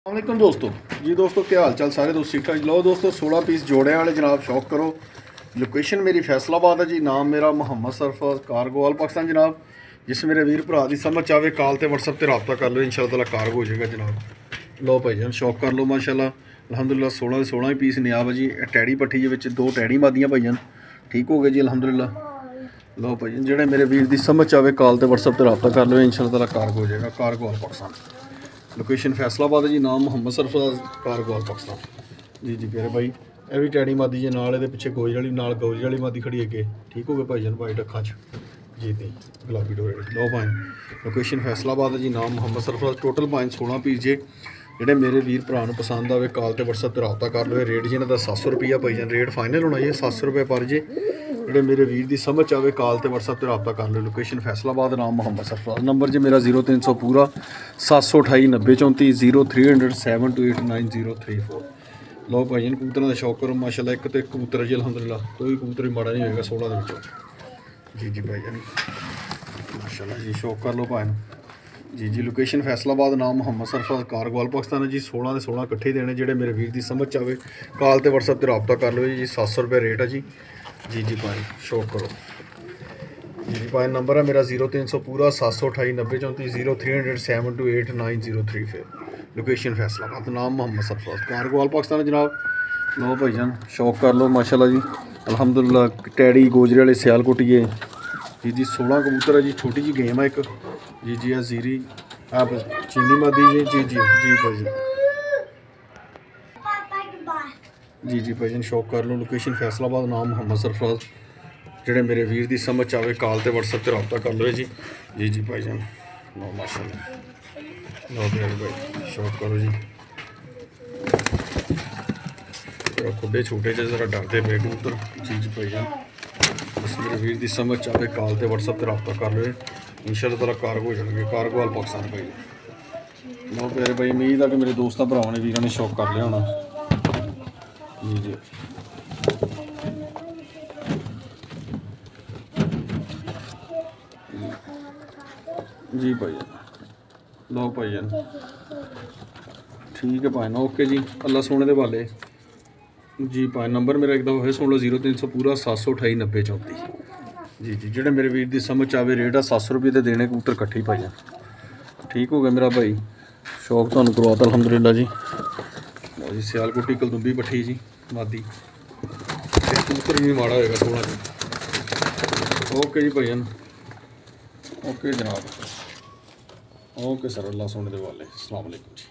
वालेकुम दोस्तों जी। दोस्तों क्या हाल चाल सारे दोस्त ठीक ठाक। लो दोस्तों 16 पीस जोड़े वाले जनाब शौक करो। लोकेशन मेरी फैसलाबाद है जी। नाम मेरा मोहम्मद सरफराज कार्गो ऑल पाकिस्तान जनाब। जिस मेरे वीर भरा की समझ आवे कॉल ते व्हाट्सएप ते रब्ता कर लो, इंशाअल्लाह ताला कार्गो हो जाएगा जनाब। लो भाईजान शौक कर लो माशाल्लाह अलहमदुलिल्लाह। 16 के 16 ही पीस नियाब है जी। टैडी पट्ठी के दो टैडी मादियाँ भाईजान ठीक हो गए जी अलहमदुलिल्लाह। लो भाईजान जेडे मेरे वीर की समझ आवे कॉल ते व्हाट्सएप ते रब्ता कर लो, इंशाअल्लाह ताला कार्गो हो जाएगा। Cargo all Pakistan location Faisalabad है जी। नाम मोहम्मद सरफराज कार्गो ऑल पाकिस्तान जी प्यारे भाई। यह भी टैडी मादी जी नाल पिछे गोज वाली मादी खड़ी अगे ठीक हो गए भाईजान। वाइट अखा जी दी गुलाबी डोरे लो भाई। लोकेशन फैसलाबाद है जी। नाम मोहम्मद सरफराज। टोटल 16 पीस जे ਜਿਹੜੇ मेरे वीर भरा पसंद आए कॉल ते व्हाट्सएप ते रब्ता कर लो। रेट जी इन्हों 700 रुपया भाईजान रेट फाइनल होना जी 700 रुपये पर जे। ਜਿਹੜੇ मेरे वीर की समझ आए कॉल ते व्हाट्सएप ते रब्ता कर लो। लोकेशन फैसलाबाद नाम मोहम्मद सरफराज। नंबर जी मेरा 0300 पूरा 728 90 34 0300 7289034। लो भाईजान कबूतरों का शौक करो माशाल्लाह। एक तो एक कबूतर जी अलहमदुलिल्लाह कोई कबूतर ही माड़ा नहीं होगा 16 के जी भाईजान माशाल्लाह जी। शौक कर लो भाई जी। लोकेशन फैसलाबाद नाम मोहम्मद सरफराज कार्गो ऑल पाकिस्तान है जी। 16 के 16 इकट्ठे देने जेडे मेरे वीर की समझ आए कॉल ते व्हाट्सएप ते रब्ता कर लो जी। 700 रुपये रेट है जी भाई शौक करो जी भाई। नंबर है मेरा 0300 पूरा 728 90 34 0300 728 9034। लोकेशन फैसलाबाद नाम मोहम्मद सरफराज कार्गो ऑल पाकिस्तान जनाब। लो भाईजान शौक कर लो माशाल्लाह जी अलहमदुलिल्लाह। टैडी गोजरे वाले सियालकोटिए जी 16 कबूतर है जी। छोटी जी गेम है एक जी है जीरी आप चीनी मादी जी भाई जी भाईजान शौक कर लो। लोकेशन फैसलाबाद नाम मोहम्मद सरफराज। जेडे मेरे वीर की समझ आए कॉल ते व्हाट्सएप ते रब्ता कर लो जी भाईजान लो माशाल्लाह। लो भाई शौक करो जी। खुडे छोटे जे जरा डरते पे कबूतर जी भाईजान। बस मेरे वीर की समझ आए कॉल ते व्हाट्सएप ते रब्ता कर लो, इंशाअल्लाह ताला कार्गो हो जाएंगे। कार्गो ऑल पाकिस्तान भाई। लो प्यारे भाई उम्मीद है कि मेरे दोस्तों भरावां ने वीरों ने शौक कर लिया होना जी जी भाईजान। लो भाईजान ठीक है भाई ना ओके जी। अल्लाह सोने दे वाले जी भाई। नंबर मेरा एक दफ़ा है सुन लो 0300 पूरा 728 90 34 जी जेडे मेरे वीर की समझ आए रेट है 700 रुपये तो देने कबूतर इकट्ठे भाईजान ठीक हो गया मेरा भाई। शौक तुहानू करवाता अलहमदुलिल्लाह जी। सियालकोटी कलदुंबी पट्ठी जी मादी कबूतर भी माड़ा होएगा 16 जी। ओके जी भाईजान ओके जनाब ओके सर। अल्लाह सोने दे वाले। अस्सलाम वालेकुम जी।